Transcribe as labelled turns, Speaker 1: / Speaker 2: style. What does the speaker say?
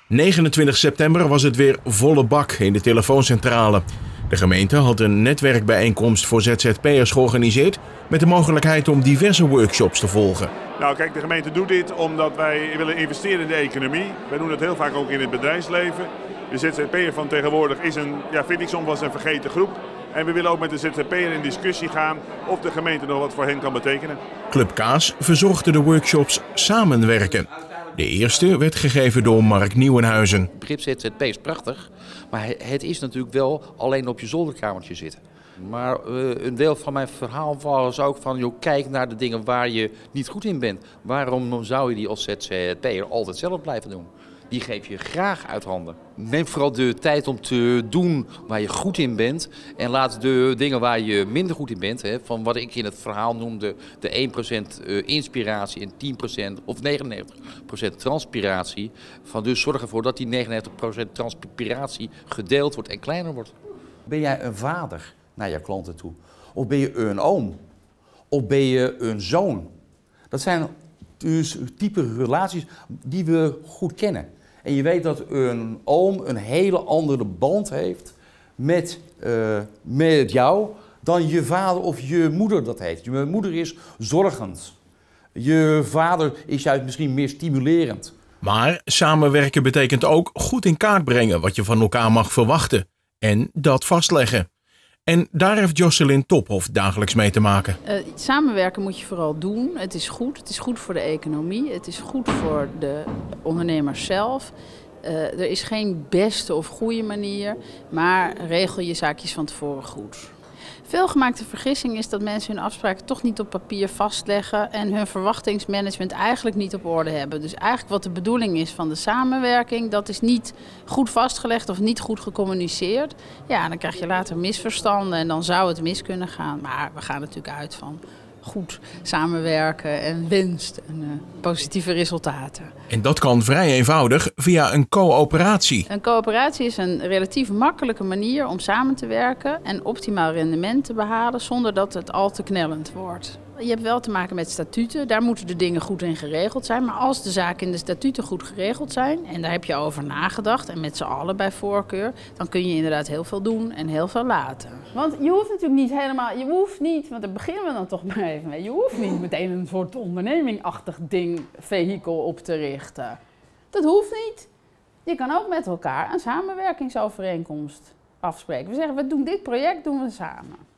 Speaker 1: 29 september was het weer volle bak in de telefooncentrale. De gemeente had een netwerkbijeenkomst voor ZZP'ers georganiseerd met de mogelijkheid om diverse workshops te volgen.
Speaker 2: Nou kijk, de gemeente doet dit omdat wij willen investeren in de economie. Wij doen dat heel vaak ook in het bedrijfsleven. De ZZP'er van tegenwoordig is vind ik soms wel een vergeten groep. En we willen ook met de ZZP'er in discussie gaan of de gemeente nog wat voor hen kan betekenen.
Speaker 1: Club Kaas verzorgde de workshops Samenwerken. De eerste werd gegeven door Mark Nieuwenhuizen.
Speaker 3: Het begrip ZZP is prachtig, maar het is natuurlijk wel alleen op je zolderkamertje zitten. Maar een deel van mijn verhaal was ook van, joh, kijk naar de dingen waar je niet goed in bent. Waarom zou je die als ZZP'er altijd zelf blijven doen? Die geef je graag uit handen. Neem vooral de tijd om te doen waar je goed in bent. En laat de dingen waar je minder goed in bent, van wat ik in het verhaal noemde, de 1% inspiratie en 10% of 99% transpiratie. Dus zorg ervoor dat die 99% transpiratie gedeeld wordt en kleiner wordt.
Speaker 4: Ben jij een vader naar je klanten toe? Of ben je een oom? Of ben je een zoon? Dat zijn dus type relaties die we goed kennen. En je weet dat een oom een hele andere band heeft met jou dan je vader of je moeder dat heeft. Je moeder is zorgend. Je vader is juist misschien meer stimulerend.
Speaker 1: Maar samenwerken betekent ook goed in kaart brengen wat je van elkaar mag verwachten. En dat vastleggen. En daar heeft Jocelyn Tophoff dagelijks mee te maken.
Speaker 5: Samenwerken moet je vooral doen. Het is goed. Het is goed voor de economie. Het is goed voor de ondernemers zelf. Er is geen beste of goede manier, maar regel je zaakjes van tevoren goed. Veelgemaakte vergissing is dat mensen hun afspraken toch niet op papier vastleggen en hun verwachtingsmanagement eigenlijk niet op orde hebben. Dus eigenlijk wat de bedoeling is van de samenwerking, dat is niet goed vastgelegd of niet goed gecommuniceerd. Ja, dan krijg je later misverstanden en dan zou het mis kunnen gaan. Maar we gaan natuurlijk uit van goed samenwerken en winst en positieve resultaten.
Speaker 1: En dat kan vrij eenvoudig via een coöperatie.
Speaker 5: Een coöperatie is een relatief makkelijke manier om samen te werken en optimaal rendement te behalen zonder dat het al te knellend wordt. Je hebt wel te maken met statuten, daar moeten de dingen goed in geregeld zijn. Maar als de zaken in de statuten goed geregeld zijn en daar heb je over nagedacht en met z'n allen bij voorkeur, dan kun je inderdaad heel veel doen en heel veel laten. Want je hoeft natuurlijk niet helemaal, want daar beginnen we dan toch maar even mee. Je hoeft niet meteen een soort ondernemingachtig vehikel op te richten. Dat hoeft niet. Je kan ook met elkaar een samenwerkingsovereenkomst afspreken. We zeggen, we doen dit project, doen we samen.